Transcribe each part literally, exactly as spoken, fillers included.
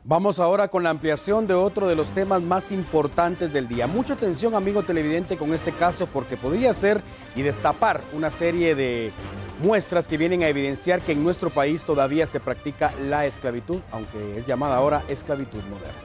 Vamos ahora con la ampliación de otro de los temas más importantes del día. Mucha atención, amigo televidente, con este caso porque podría ser y destapar una serie de muestras que vienen a evidenciar que en nuestro país todavía se practica la esclavitud, aunque es llamada ahora esclavitud moderna.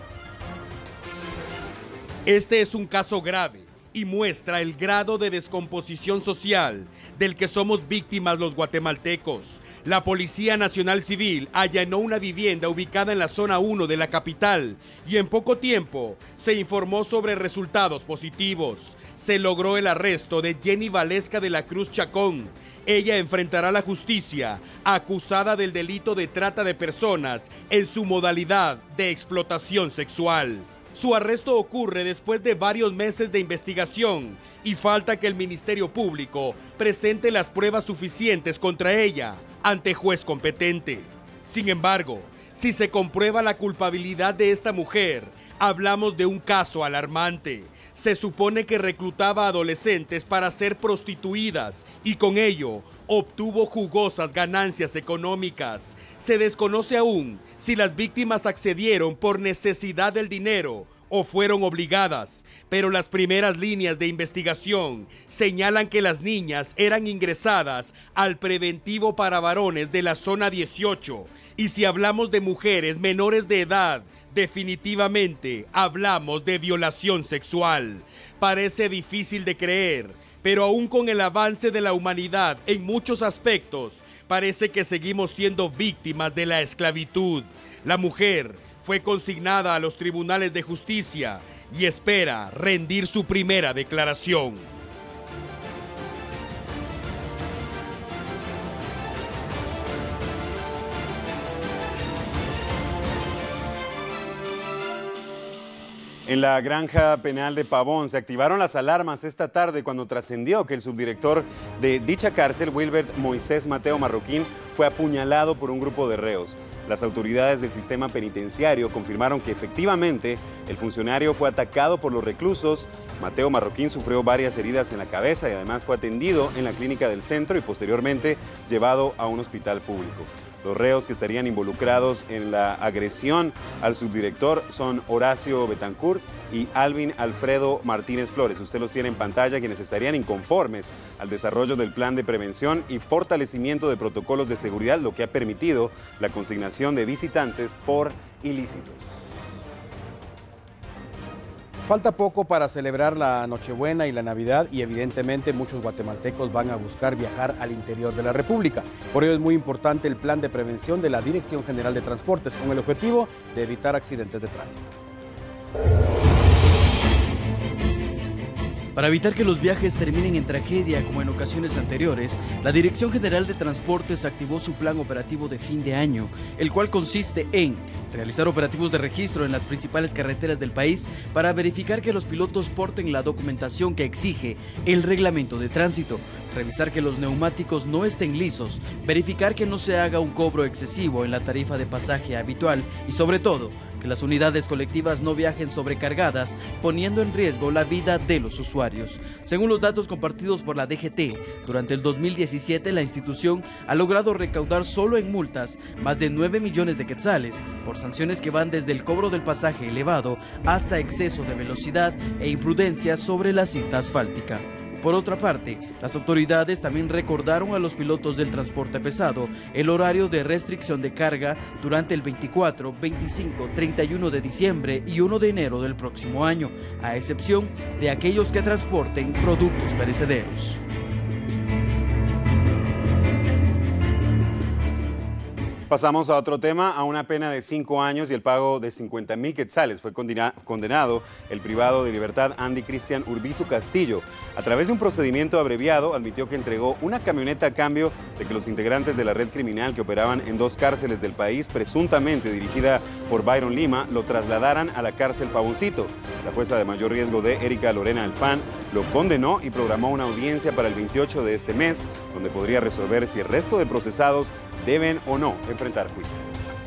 Este es un caso grave y muestra el grado de descomposición social del que somos víctimas los guatemaltecos. La Policía Nacional Civil allanó una vivienda ubicada en la zona uno de la capital y en poco tiempo se informó sobre resultados positivos. Se logró el arresto de Jenny Valesca de la Cruz Chacón. Ella enfrentará la justicia acusada del delito de trata de personas en su modalidad de explotación sexual. Su arresto ocurre después de varios meses de investigación y falta que el Ministerio Público presente las pruebas suficientes contra ella ante juez competente. Sin embargo, si se comprueba la culpabilidad de esta mujer, hablamos de un caso alarmante. Se supone que reclutaba a adolescentes para ser prostituidas y con ello obtuvo jugosas ganancias económicas. Se desconoce aún si las víctimas accedieron por necesidad del dinero o fueron obligadas, pero las primeras líneas de investigación señalan que las niñas eran ingresadas al preventivo para varones de la zona dieciocho. Y si hablamos de mujeres menores de edad, definitivamente hablamos de violación sexual. Parece difícil de creer, pero aún con el avance de la humanidad en muchos aspectos, parece que seguimos siendo víctimas de la esclavitud. La mujer fue consignada a los tribunales de justicia y espera rendir su primera declaración. En la granja penal de Pavón se activaron las alarmas esta tarde cuando trascendió que el subdirector de dicha cárcel, Wilbert Moisés Mateo Marroquín, fue apuñalado por un grupo de reos. Las autoridades del sistema penitenciario confirmaron que efectivamente el funcionario fue atacado por los reclusos. Mateo Marroquín sufrió varias heridas en la cabeza y además fue atendido en la clínica del centro y posteriormente llevado a un hospital público. Los reos que estarían involucrados en la agresión al subdirector son Horacio Betancourt y Alvin Alfredo Martínez Flores. Usted los tiene en pantalla, quienes estarían inconformes al desarrollo del plan de prevención y fortalecimiento de protocolos de seguridad, lo que ha permitido la consignación de visitantes por ilícitos. Falta poco para celebrar la Nochebuena y la Navidad y evidentemente muchos guatemaltecos van a buscar viajar al interior de la República. Por ello es muy importante el plan de prevención de la Dirección General de Transportes con el objetivo de evitar accidentes de tránsito. Para evitar que los viajes terminen en tragedia como en ocasiones anteriores, la Dirección General de Transportes activó su plan operativo de fin de año, el cual consiste en realizar operativos de registro en las principales carreteras del país para verificar que los pilotos porten la documentación que exige el reglamento de tránsito, revisar que los neumáticos no estén lisos, verificar que no se haga un cobro excesivo en la tarifa de pasaje habitual y sobre todo, que las unidades colectivas no viajen sobrecargadas, poniendo en riesgo la vida de los usuarios. Según los datos compartidos por la D G T, durante el dos mil diecisiete la institución ha logrado recaudar solo en multas más de nueve millones de quetzales por sanciones que van desde el cobro del pasaje elevado hasta exceso de velocidad e imprudencia sobre la cinta asfáltica. Por otra parte, las autoridades también recordaron a los pilotos del transporte pesado el horario de restricción de carga durante el veinticuatro, veinticinco, treinta y uno de diciembre y uno de enero del próximo año, a excepción de aquellos que transporten productos perecederos. Pasamos a otro tema. A una pena de cinco años y el pago de cincuenta mil quetzales fue condenado el privado de libertad Andy Cristian Urbizu Castillo. A través de un procedimiento abreviado, admitió que entregó una camioneta a cambio de que los integrantes de la red criminal que operaban en dos cárceles del país, presuntamente dirigida por Byron Lima, lo trasladaran a la cárcel Pavoncito. La jueza de mayor riesgo de Erika Lorena Alfán lo condenó y programó una audiencia para el veintiocho de este mes, donde podría resolver si el resto de procesados deben o no enfrentar juicio.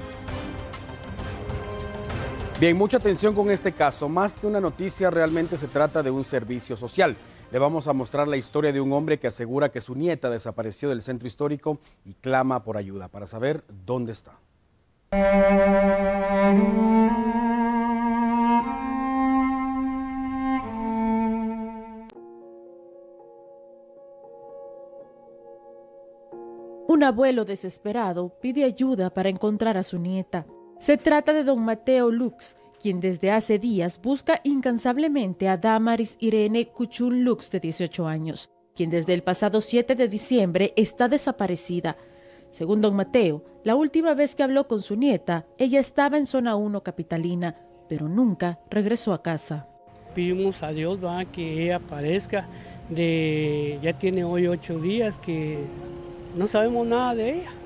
Bien, mucha atención con este caso. Más que una noticia, realmente se trata de un servicio social. Le vamos a mostrar la historia de un hombre que asegura que su nieta desapareció del centro histórico y clama por ayuda para saber dónde está. Un abuelo desesperado pide ayuda para encontrar a su nieta. Se trata de don Mateo Lux, quien desde hace días busca incansablemente a Damaris Irene Cuchún Lux, de dieciocho años, quien desde el pasado siete de diciembre está desaparecida. Según don Mateo, la última vez que habló con su nieta, ella estaba en zona uno capitalina, pero nunca regresó a casa. Pedimos a Dios, ¿va?, que ella aparezca. De, ya tiene hoy ocho días que no sabemos nada de ella.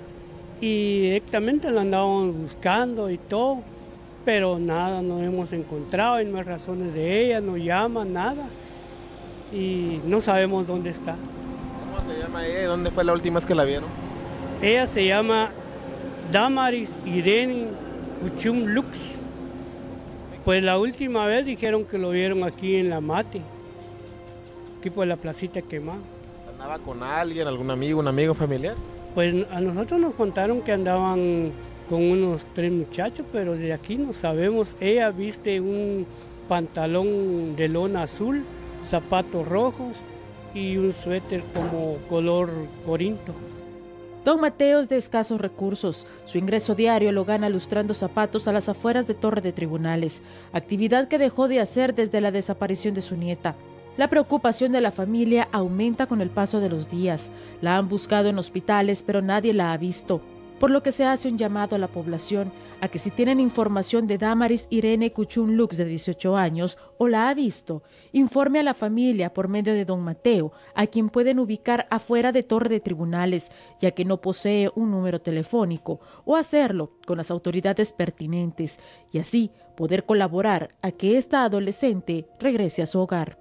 Y directamente la andábamos buscando y todo, pero nada, no hemos encontrado, y no hay razones de ella, no llama, nada. Y no sabemos dónde está. ¿Cómo se llama ella y dónde fue la última vez que la vieron? Ella se llama Damaris Irene Cuchún Lux. Pues la última vez dijeron que lo vieron aquí en La Mate, aquí por la placita Quemada. ¿Andaba con alguien, algún amigo, un amigo familiar? Pues a nosotros nos contaron que andaban con unos tres muchachos, pero de aquí no sabemos. Ella viste un pantalón de lona azul, zapatos rojos y un suéter como color corinto. Don Mateo es de escasos recursos. Su ingreso diario lo gana lustrando zapatos a las afueras de Torre de Tribunales, actividad que dejó de hacer desde la desaparición de su nieta. La preocupación de la familia aumenta con el paso de los días. La han buscado en hospitales, pero nadie la ha visto, por lo que se hace un llamado a la población a que si tienen información de Damaris Irene Cuchún Lux, de dieciocho años, o la ha visto, informe a la familia por medio de don Mateo, a quien pueden ubicar afuera de Torre de Tribunales, ya que no posee un número telefónico, o hacerlo con las autoridades pertinentes, y así poder colaborar a que esta adolescente regrese a su hogar.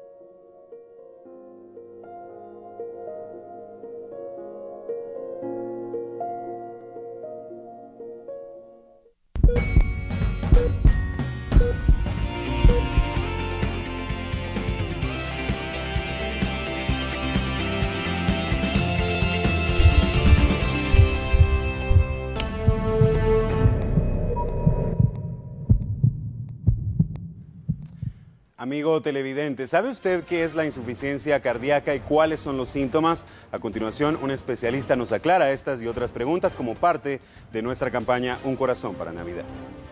Amigo televidente, ¿sabe usted qué es la insuficiencia cardíaca y cuáles son los síntomas? A continuación, un especialista nos aclara estas y otras preguntas como parte de nuestra campaña Un Corazón para Navidad.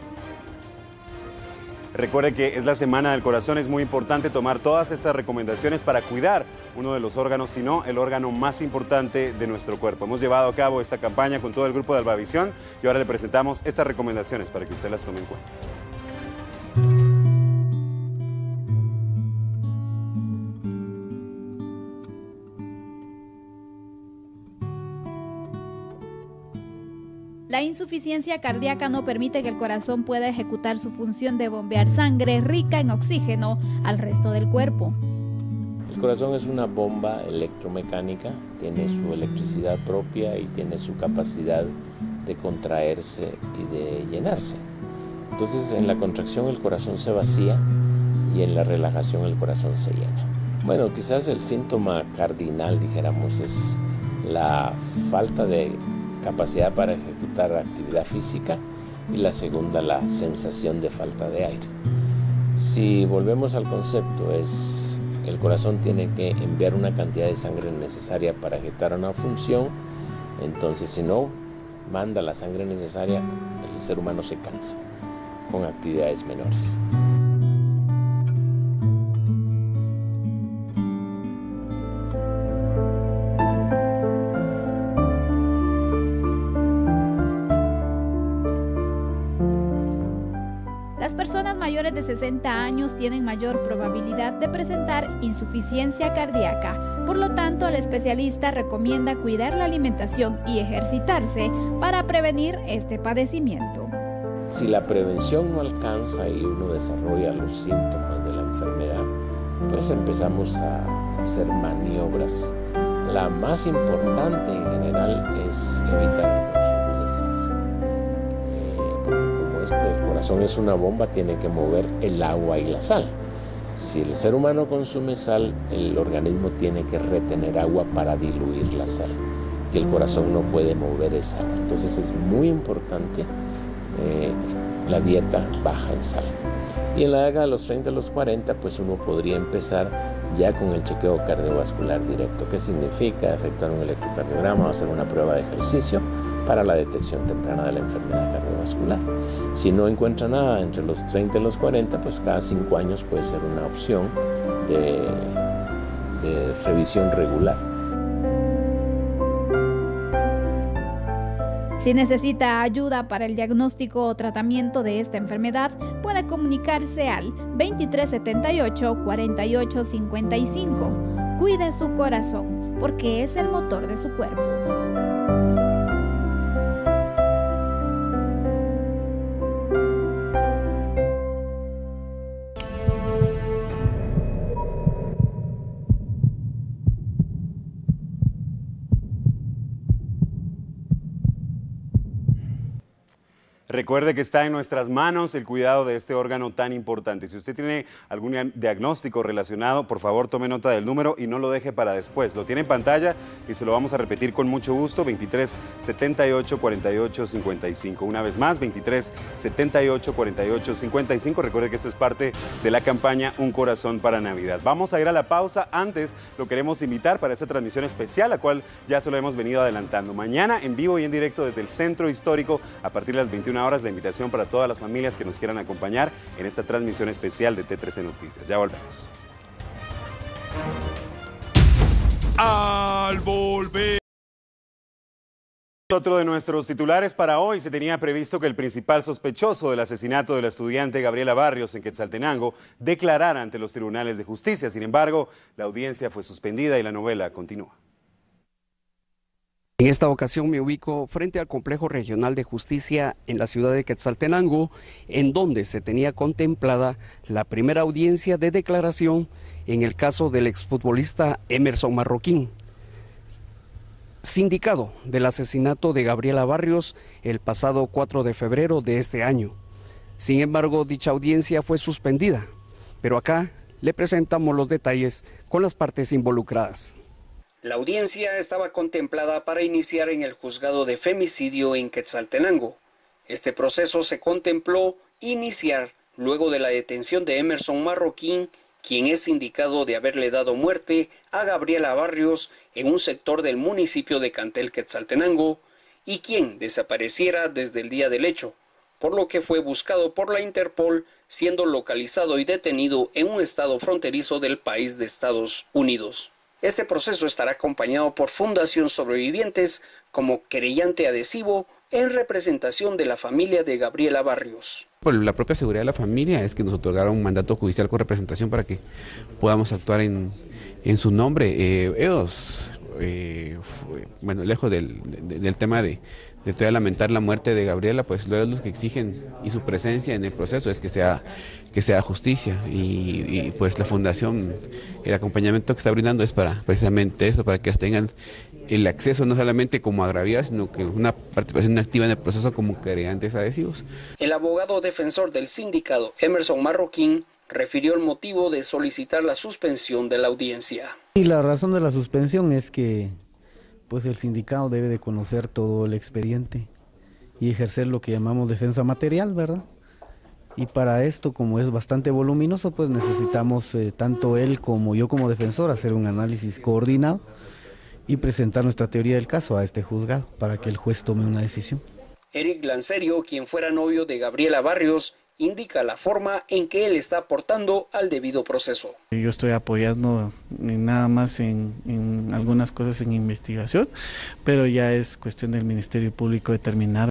Recuerde que es la Semana del Corazón, es muy importante tomar todas estas recomendaciones para cuidar uno de los órganos, si no el órgano más importante de nuestro cuerpo. Hemos llevado a cabo esta campaña con todo el grupo de Albavisión y ahora le presentamos estas recomendaciones para que usted las tome en cuenta. La insuficiencia cardíaca no permite que el corazón pueda ejecutar su función de bombear sangre rica en oxígeno al resto del cuerpo. El corazón es una bomba electromecánica, tiene su electricidad propia y tiene su capacidad de contraerse y de llenarse. Entonces, en la contracción el corazón se vacía y en la relajación el corazón se llena. Bueno, quizás el síntoma cardinal, dijéramos, es la falta de capacidad para ejecutar actividad física y la segunda, la sensación de falta de aire. Si volvemos al concepto, es el corazón tiene que enviar una cantidad de sangre necesaria para ejecutar una función, entonces si no manda la sangre necesaria, el ser humano se cansa con actividades menores. Las personas mayores de sesenta años tienen mayor probabilidad de presentar insuficiencia cardíaca. Por lo tanto, el especialista recomienda cuidar la alimentación y ejercitarse para prevenir este padecimiento. Si la prevención no alcanza y uno desarrolla los síntomas de la enfermedad, pues empezamos a hacer maniobras. La más importante en general es evitar el consumo de sal. Eh, porque como este, el corazón es una bomba, tiene que mover el agua y la sal. Si el ser humano consume sal, el organismo tiene que retener agua para diluir la sal. y el corazón no puede mover esa. Entonces es muy importante eh, la dieta baja en sal. Y en la edad de los treinta a los cuarenta, pues uno podría empezar ya con el chequeo cardiovascular directo. ¿Qué significa? Efectuar un electrocardiograma o hacer una prueba de ejercicio para la detección temprana de la enfermedad cardiovascular. Si no encuentra nada entre los treinta y los cuarenta, pues cada cinco años puede ser una opción de, de revisión regular. Si necesita ayuda para el diagnóstico o tratamiento de esta enfermedad, puede comunicarse al veintitrés setenta y ocho, cuarenta y ocho cincuenta y cinco. Cuide su corazón, porque es el motor de su cuerpo. Recuerde que está en nuestras manos el cuidado de este órgano tan importante. Si usted tiene algún diagnóstico relacionado, por favor tome nota del número y no lo deje para después. Lo tiene en pantalla y se lo vamos a repetir con mucho gusto, veintitrés setenta y ocho, cuarenta y ocho cincuenta y cinco. Una vez más, veintitrés setenta y ocho, cuarenta y ocho cincuenta y cinco. Recuerde que esto es parte de la campaña Un Corazón para Navidad. Vamos a ir a la pausa. Antes lo queremos invitar para esta transmisión especial, la cual ya se lo hemos venido adelantando. Mañana en vivo y en directo desde el Centro Histórico a partir de las veintiuna horas, la invitación para todas las familias que nos quieran acompañar en esta transmisión especial de T trece Noticias. Ya volvemos. Al volver. Otro de nuestros titulares para hoy: se tenía previsto que el principal sospechoso del asesinato de la estudiante Gabriela Barrios en Quetzaltenango declarara ante los tribunales de justicia. Sin embargo, la audiencia fue suspendida y la novela continúa. En esta ocasión me ubico frente al Complejo Regional de Justicia en la ciudad de Quetzaltenango, en donde se tenía contemplada la primera audiencia de declaración en el caso del exfutbolista Emerson Marroquín, sindicado del asesinato de Gabriela Barrios el pasado cuatro de febrero de este año. Sin embargo, dicha audiencia fue suspendida, pero acá le presentamos los detalles con las partes involucradas. La audiencia estaba contemplada para iniciar en el juzgado de femicidio en Quetzaltenango. Este proceso se contempló iniciar luego de la detención de Emerson Marroquín, quien es indicado de haberle dado muerte a Gabriela Barrios en un sector del municipio de Cantel, Quetzaltenango, y quien desapareciera desde el día del hecho, por lo que fue buscado por la Interpol, siendo localizado y detenido en un estado fronterizo del país de Estados Unidos. Este proceso estará acompañado por Fundación Sobrevivientes como querellante adhesivo en representación de la familia de Gabriela Barrios. Por la propia seguridad de la familia es que nos otorgaron un mandato judicial con representación para que podamos actuar en, en su nombre. Eh, ellos, eh, fue, bueno, lejos del, de, del tema de, de todavía lamentar la muerte de Gabriela, pues luego los que exigen y su presencia en el proceso es que sea que sea justicia y, y pues la fundación, el acompañamiento que está brindando es para precisamente eso, para que tengan el acceso no solamente como agraviados, sino que una participación activa en el proceso como querellantes adhesivos. El abogado defensor del sindicado, Emerson Marroquín, refirió el motivo de solicitar la suspensión de la audiencia. Y la razón de la suspensión es que pues el sindicado debe de conocer todo el expediente y ejercer lo que llamamos defensa material, ¿verdad? Y para esto, como es bastante voluminoso, pues necesitamos eh, tanto él como yo como defensor hacer un análisis coordinado y presentar nuestra teoría del caso a este juzgado para que el juez tome una decisión. Eric Lancerio, quien fuera novio de Gabriela Barrios, indica la forma en que él está aportando al debido proceso. Yo estoy apoyando nada más en, en algunas cosas en investigación, pero ya es cuestión del Ministerio Público determinar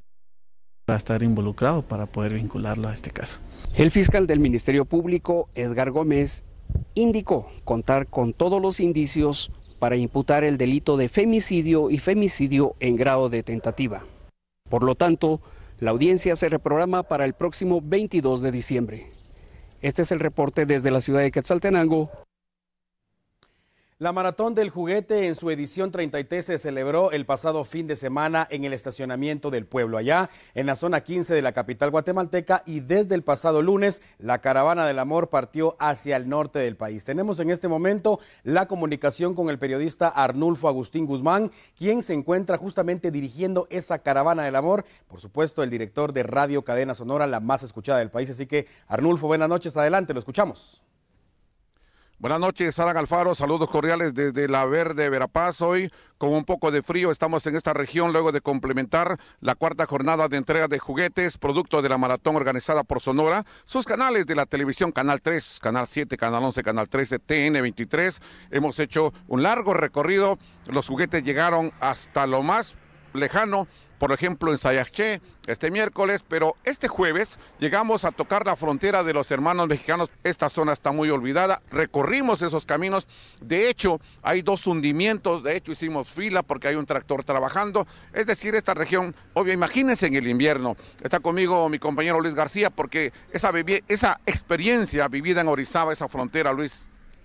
a estar involucrado para poder vincularlo a este caso. El fiscal del Ministerio Público, Edgar Gómez, indicó contar con todos los indicios para imputar el delito de femicidio y femicidio en grado de tentativa. Por lo tanto, la audiencia se reprograma para el próximo veintidós de diciembre. Este es el reporte desde la ciudad de Quetzaltenango. La Maratón del Juguete en su edición treinta y tres se celebró el pasado fin de semana en el estacionamiento del pueblo, allá en la zona quince de la capital guatemalteca, y desde el pasado lunes la Caravana del Amor partió hacia el norte del país. Tenemos en este momento la comunicación con el periodista Arnulfo Agustín Guzmán, quien se encuentra justamente dirigiendo esa Caravana del Amor, por supuesto el director de Radio Cadena Sonora, la más escuchada del país. Así que Arnulfo, buenas noches, adelante, lo escuchamos. Buenas noches, Alan Alfaro, saludos cordiales desde La Verde, Verapaz. Hoy, con un poco de frío, estamos en esta región luego de complementar la cuarta jornada de entrega de juguetes, producto de la maratón organizada por Sonora. Sus canales de la televisión, Canal tres, Canal siete, Canal once, Canal trece, T N veintitrés. Hemos hecho un largo recorrido, los juguetes llegaron hasta lo más lejano, por ejemplo en Sayaché, este miércoles, pero este jueves llegamos a tocar la frontera de los hermanos mexicanos. Esta zona está muy olvidada, recorrimos esos caminos, de hecho hay dos hundimientos, de hecho hicimos fila porque hay un tractor trabajando, es decir, esta región, obvio, imagínense en el invierno. Está conmigo mi compañero Luis García, porque esa, esa experiencia vivida en Orizaba, esa frontera, Luis.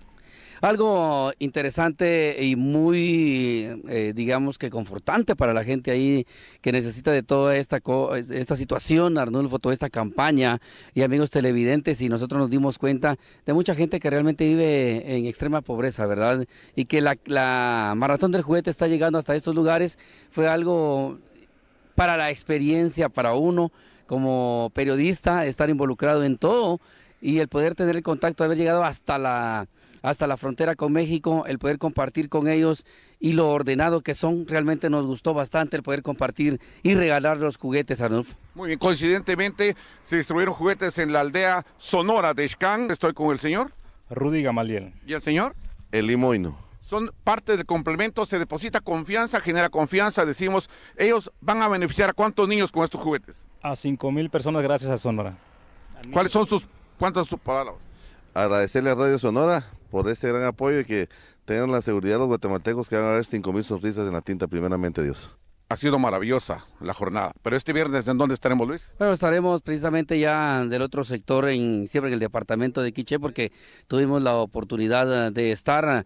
Algo interesante y muy, eh, digamos que confortante para la gente ahí que necesita de toda esta, esta situación, Arnulfo, toda esta campaña, y amigos televidentes, y nosotros nos dimos cuenta de mucha gente que realmente vive en extrema pobreza, ¿verdad? Y que la, la Maratón del Juguete está llegando hasta estos lugares. Fue algo para la experiencia, para uno como periodista, estar involucrado en todo, y el poder tener el contacto, haber llegado hasta la... hasta la frontera con México, el poder compartir con ellos y lo ordenado que son. Realmente nos gustó bastante el poder compartir y regalar los juguetes, Arnulfo. Muy bien, coincidentemente se distribuyeron juguetes en la aldea Sonora de Xcán. Estoy con el señor Rudy Gamaliel. ¿Y el señor? El Limoino. Son parte del complemento, se deposita confianza, genera confianza. Decimos, ellos van a beneficiar a cuántos niños con estos juguetes. A cinco mil personas gracias a Sonora. ¿Cuáles son sus, cuántas sus palabras? Agradecerle a Radio Sonora por este gran apoyo y que tengan la seguridad los guatemaltecos que van a haber cinco mil sonrisas en la tinta, primeramente Dios. Ha sido maravillosa la jornada, pero este viernes, ¿en dónde estaremos, Luis? Bueno, estaremos precisamente ya del otro sector, en siempre en el departamento de Quiché, porque tuvimos la oportunidad de estar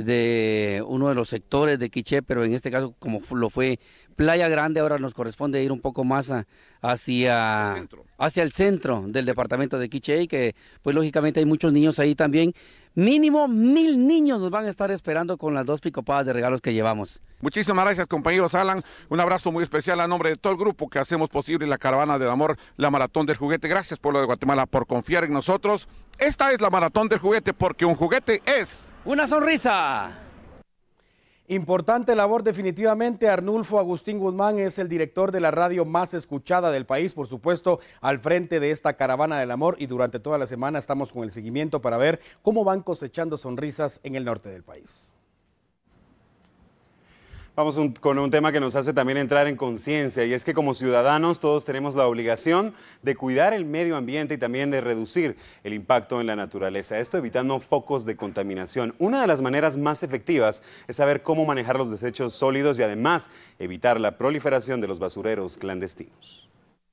de uno de los sectores de Quiché, pero en este caso, como lo fue Playa Grande, ahora nos corresponde ir un poco más a, hacia, el hacia el centro del departamento de Quiché, y que pues lógicamente hay muchos niños ahí también. Mínimo mil niños nos van a estar esperando con las dos picopadas de regalos que llevamos. Muchísimas gracias, compañeros. Alan, un abrazo muy especial a nombre de todo el grupo que hacemos posible la Caravana del Amor, la Maratón del Juguete. Gracias, pueblo de Guatemala, por confiar en nosotros. Esta es la Maratón del Juguete, porque un juguete es... ¡una sonrisa! Importante labor definitivamente. Arnulfo Agustín Guzmán es el director de la radio más escuchada del país, por supuesto, al frente de esta Caravana del Amor, y durante toda la semana estamos con el seguimiento para ver cómo van cosechando sonrisas en el norte del país. Vamos un, con un tema que nos hace también entrar en conciencia, y es que como ciudadanos todos tenemos la obligación de cuidar el medio ambiente y también de reducir el impacto en la naturaleza, esto evitando focos de contaminación. Una de las maneras más efectivas es saber cómo manejar los desechos sólidos y además evitar la proliferación de los basureros clandestinos.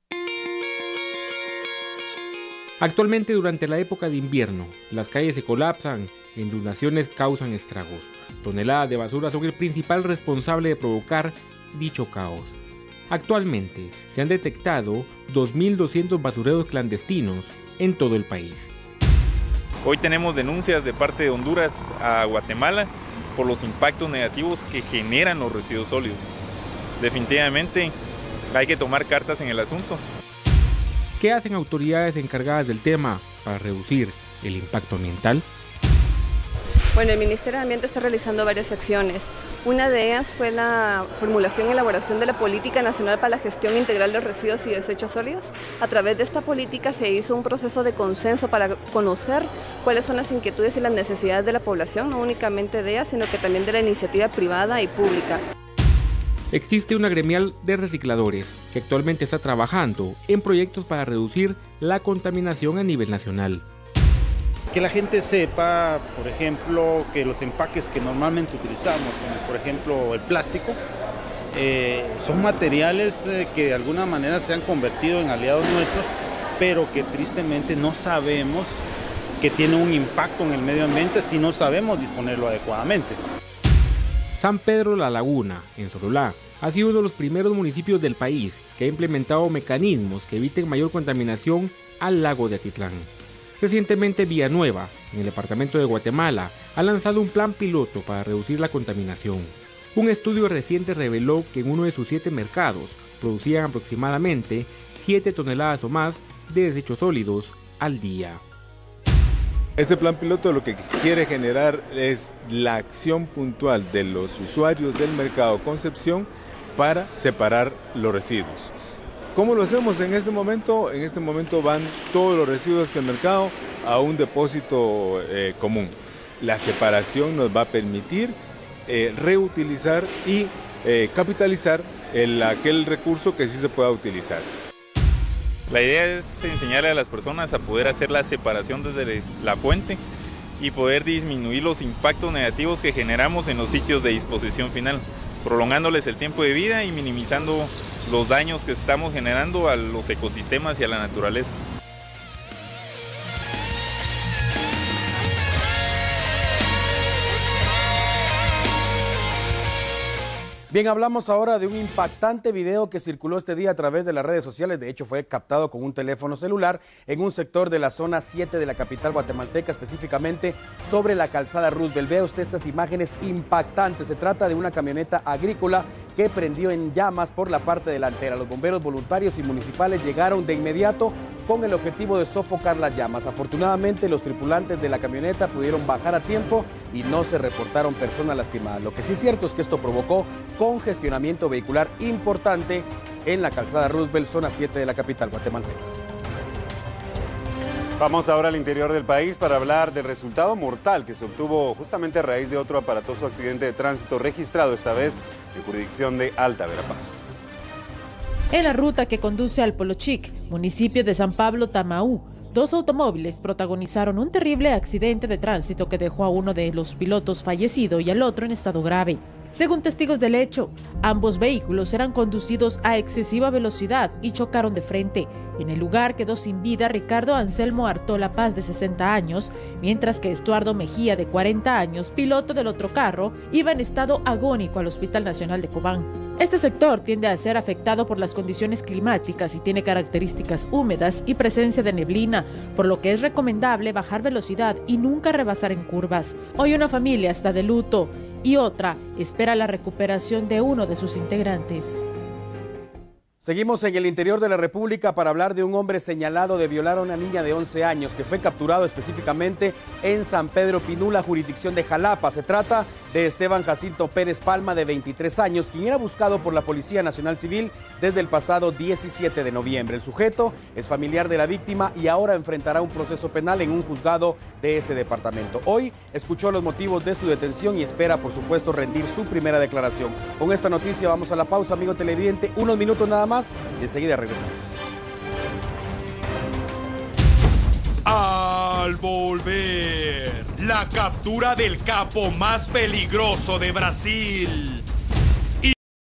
Actualmente, durante la época de invierno, las calles se colapsan, inundaciones causan estragos. Toneladas de basura son el principal responsable de provocar dicho caos. Actualmente se han detectado dos mil doscientos basureros clandestinos en todo el país. Hoy tenemos denuncias de parte de Honduras a Guatemala por los impactos negativos que generan los residuos sólidos. Definitivamente hay que tomar cartas en el asunto. ¿Qué hacen autoridades encargadas del tema para reducir el impacto ambiental? Bueno, el Ministerio de Ambiente está realizando varias acciones. Una de ellas fue la formulación y elaboración de la Política Nacional para la Gestión Integral de Residuos y Desechos Sólidos. A través de esta política se hizo un proceso de consenso para conocer cuáles son las inquietudes y las necesidades de la población, no únicamente de ella, sino que también de la iniciativa privada y pública. Existe una gremial de recicladores que actualmente está trabajando en proyectos para reducir la contaminación a nivel nacional. Que la gente sepa, por ejemplo, que los empaques que normalmente utilizamos, como por ejemplo el plástico, eh, son materiales eh, que de alguna manera se han convertido en aliados nuestros, pero que tristemente no sabemos que tienen un impacto en el medio ambiente si no sabemos disponerlo adecuadamente. San Pedro La Laguna, en Sololá, ha sido uno de los primeros municipios del país que ha implementado mecanismos que eviten mayor contaminación al lago de Atitlán. Recientemente Villanueva, en el departamento de Guatemala, ha lanzado un plan piloto para reducir la contaminación. Un estudio reciente reveló que en uno de sus siete mercados producían aproximadamente siete toneladas o más de desechos sólidos al día. Este plan piloto lo que quiere generar es la acción puntual de los usuarios del mercado Concepción para separar los residuos. ¿Cómo lo hacemos en este momento? En este momento van todos los residuos del mercado a un depósito eh, común. La separación nos va a permitir eh, reutilizar y eh, capitalizar el, aquel recurso que sí se pueda utilizar. La idea es enseñarle a las personas a poder hacer la separación desde la fuente y poder disminuir los impactos negativos que generamos en los sitios de disposición final, prolongándoles el tiempo de vida y minimizando los daños que estamos generando a los ecosistemas y a la naturaleza. Bien, hablamos ahora de un impactante video que circuló este día a través de las redes sociales. De hecho, fue captado con un teléfono celular en un sector de la zona siete de la capital guatemalteca, específicamente sobre la calzada Roosevelt. Vea usted estas imágenes impactantes. Se trata de una camioneta agrícola que prendió en llamas por la parte delantera. Los bomberos voluntarios y municipales llegaron de inmediato con el objetivo de sofocar las llamas. Afortunadamente, los tripulantes de la camioneta pudieron bajar a tiempo y no se reportaron personas lastimadas. Lo que sí es cierto es que esto provocó congestionamiento vehicular importante en la calzada Roosevelt, zona siete de la capital guatemalteca. Vamos ahora al interior del país para hablar del resultado mortal que se obtuvo justamente a raíz de otro aparatoso accidente de tránsito registrado esta vez en jurisdicción de Alta Verapaz. En la ruta que conduce al Polochic, municipio de San Pablo Tamaú, dos automóviles protagonizaron un terrible accidente de tránsito que dejó a uno de los pilotos fallecido y al otro en estado grave. Según testigos del hecho, ambos vehículos eran conducidos a excesiva velocidad y chocaron de frente. En el lugar quedó sin vida Ricardo Anselmo Artola Paz, de sesenta años, mientras que Estuardo Mejía, de cuarenta años, piloto del otro carro, iba en estado agónico al Hospital Nacional de Cobán. Este sector tiende a ser afectado por las condiciones climáticas y tiene características húmedas y presencia de neblina, por lo que es recomendable bajar velocidad y nunca rebasar en curvas. Hoy una familia está de luto y otra espera la recuperación de uno de sus integrantes. Seguimos en el interior de la República para hablar de un hombre señalado de violar a una niña de once años que fue capturado específicamente en San Pedro Pinula, jurisdicción de Jalapa. Se trata de Esteban Jacinto Pérez Palma, de veintitrés años, quien era buscado por la Policía Nacional Civil desde el pasado diecisiete de noviembre. El sujeto es familiar de la víctima y ahora enfrentará un proceso penal en un juzgado de ese departamento. Hoy escuchó los motivos de su detención y espera, por supuesto, rendir su primera declaración. Con esta noticia vamos a la pausa, amigo televidente, unos minutos nada más y enseguida regresamos. Al volver, la captura del capo más peligroso de Brasil. Y...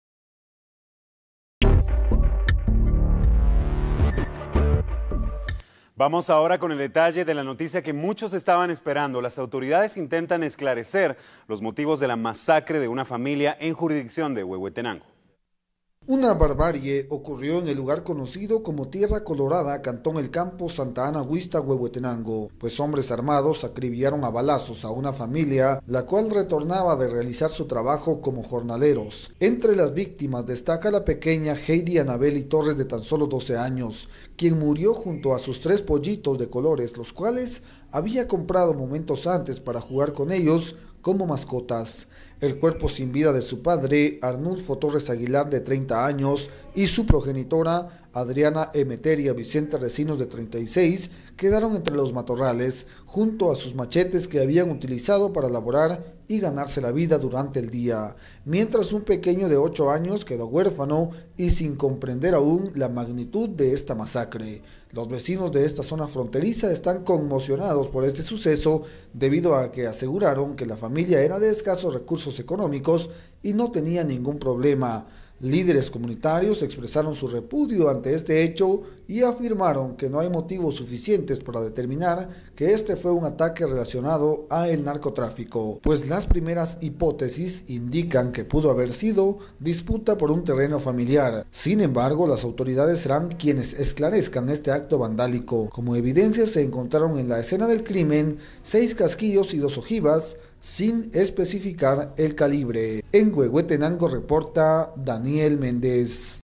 Vamos ahora con el detalle de la noticia que muchos estaban esperando. Las autoridades intentan esclarecer los motivos de la masacre de una familia en jurisdicción de Huehuetenango. Una barbarie ocurrió en el lugar conocido como Tierra Colorada, Cantón El Campo, Santa Ana, Huista, Huehuetenango, pues hombres armados acribillaron a balazos a una familia, la cual retornaba de realizar su trabajo como jornaleros. Entre las víctimas destaca la pequeña Heidi Anabeli Torres, de tan solo doce años, quien murió junto a sus tres pollitos de colores, los cuales había comprado momentos antes para jugar con ellos como mascotas. El cuerpo sin vida de su padre, Arnulfo Torres Aguilar, de treinta años, y su progenitora, Adriana Emeteria Vicente Recinos, de treinta y seis, quedaron entre los matorrales, junto a sus machetes que habían utilizado para laborar y ganarse la vida durante el día, mientras un pequeño de ocho años quedó huérfano y sin comprender aún la magnitud de esta masacre. Los vecinos de esta zona fronteriza están conmocionados por este suceso debido a que aseguraron que la familia era de escasos recursos económicos y no tenía ningún problema. Líderes comunitarios expresaron su repudio ante este hecho y afirmaron que no hay motivos suficientes para determinar que este fue un ataque relacionado a el narcotráfico, pues las primeras hipótesis indican que pudo haber sido disputa por un terreno familiar. Sin embargo, las autoridades serán quienes esclarezcan este acto vandálico. Como evidencia se encontraron en la escena del crimen seis casquillos y dos ojivas, sin especificar el calibre. En Huehuetenango reporta Daniel Méndez.